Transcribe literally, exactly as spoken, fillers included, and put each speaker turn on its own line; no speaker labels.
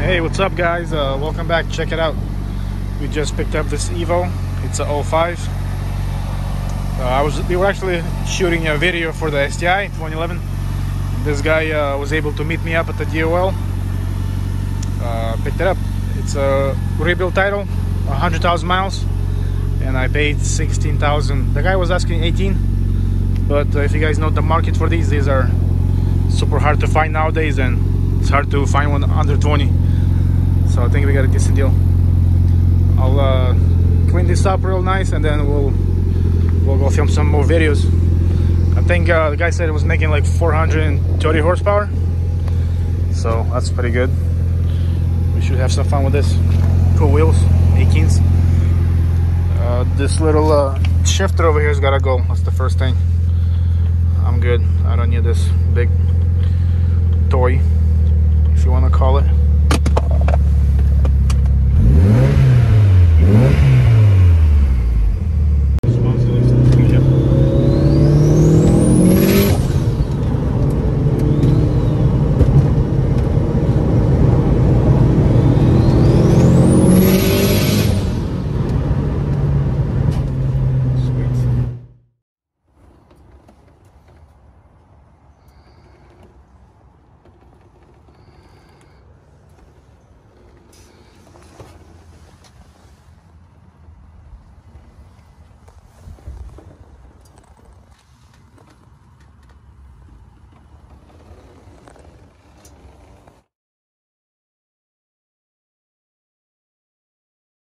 Hey, what's up guys? Uh, welcome back. Check it out. We just picked up this Evo. It's a oh five. Uh, I was we were actually shooting a video for the S T I twenty eleven. This guy uh, was able to meet me up at the D O L. Uh, picked it up. It's a rebuild title, one hundred thousand miles, and I paid sixteen thousand. The guy was asking eighteen, but uh, if you guys know the market for these, these are super hard to find nowadays, and it's hard to find one under twenty. So I think we got a decent deal. I'll uh, clean this up real nice, and then we'll we'll go film some more videos. I think uh, the guy said it was making like four hundred thirty horsepower, so that's pretty good. We should have some fun with this. Cool wheels, eighteens. Uh, this little uh, shifter over here has gotta go. That's the first thing. I'm good. I don't need this big toy, if you want to call it.